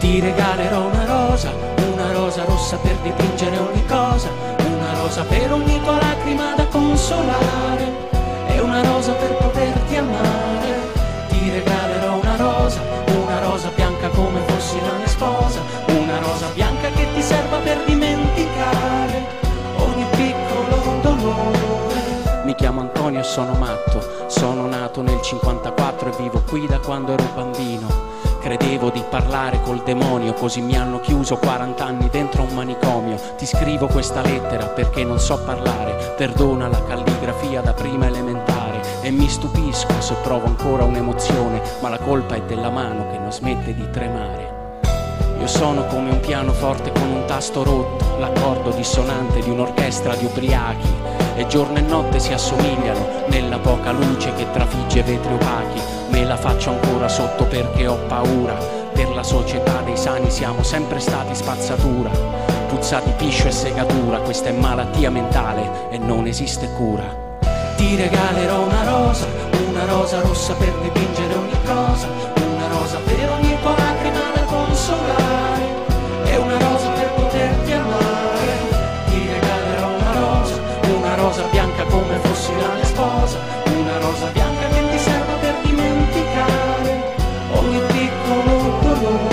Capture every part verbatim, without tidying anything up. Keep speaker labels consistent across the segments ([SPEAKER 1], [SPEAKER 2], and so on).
[SPEAKER 1] Ti regalerò una rosa, una rosa rossa per dipingere ogni cosa, una rosa per ogni tua lacrima da consolare, e una rosa per poterti amare. Ti regalerò una rosa, una rosa bianca come fossi la mia sposa, una rosa bianca che ti serva per dimenticare ogni piccolo dolore. Mi chiamo Antonio e sono matto, sono nato nel cinquantaquattro e vivo qui da quando ero bambino. Credevo di parlare col demonio, così mi hanno chiuso quaranta anni dentro un manicomio. Ti scrivo questa lettera perché non so parlare, perdona la calligrafia da prima elementare. E mi stupisco se provo ancora un'emozione, ma la colpa è della mano che non smette di tremare. Io sono come un pianoforte con un tasto rotto, l'accordo dissonante di un'orchestra di ubriachi, e giorno e notte si assomigliano nella poca luce che trafigge vetri opachi. Me la faccio ancora sotto perché ho paura, per la società dei sani siamo sempre stati spazzatura, puzza di piscio e segatura, questa è malattia mentale e non esiste cura. Ti regalerò una rosa, una rosa rossa per dipingere ogni cosa, una rosa per ogni tua lacrima da consolare, e una rosa per poterti amare. Ti regalerò una rosa, una rosa bianca come fossi la mia sposa, una rosa bianca che ti serva per dimenticare ogni piccolo dolore.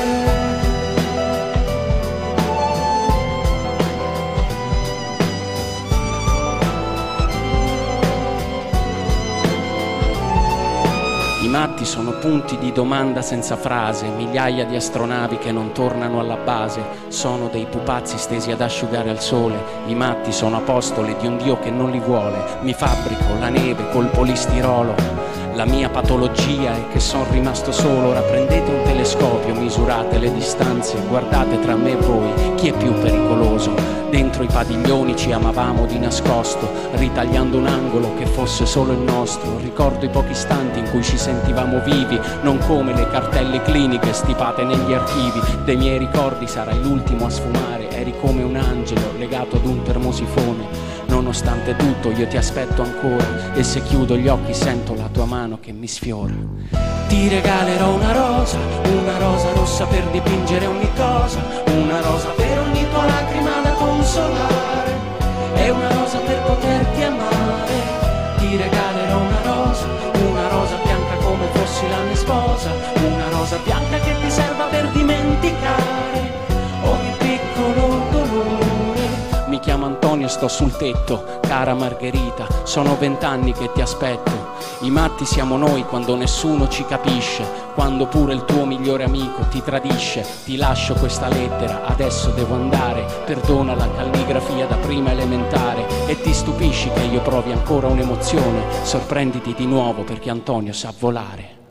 [SPEAKER 1] I matti sono punti di domanda senza frase, migliaia di astronavi che non tornano alla base, sono dei pupazzi stesi ad asciugare al sole. I matti sono apostoli di un Dio che non li vuole, mi fabbrico la neve col polistirolo. La mia patologia è che sono rimasto solo. Ora prendete un telescopio, misurate le distanze, guardate tra me e voi chi è più pericoloso. Dentro i padiglioni ci amavamo di nascosto, ritagliando un angolo che fosse solo il nostro. Ricordo i pochi istanti in cui ci sentivamo vivi, non come le cartelle cliniche stipate negli archivi. Dei miei ricordi sarai l'ultimo a sfumare, eri come un angelo legato ad un termosifone. Nonostante tutto io ti aspetto ancora, e se chiudo gli occhi sento la tua mano che mi sfiora. Ti regalerò una rosa, una rosa rossa per dipingere ogni cosa, una rosa per ogni tua lacrima da consolare, e una rosa per poterti amare. Ti regalerò una rosa, una rosa bianca come fossi la mia sposa, una rosa bianca che ti serva per dimenticare ogni piccolo dolore. Mi chiamo Antonio e sto sul tetto, cara Margherita, sono vent'anni che ti aspetto. I matti siamo noi quando nessuno ci capisce, quando pure il tuo migliore amico ti tradisce. Ti lascio questa lettera, adesso devo andare, perdona la calligrafia da prima elementare. E ti stupisci che io provi ancora un'emozione, sorprenditi di nuovo perché Antonio sa volare.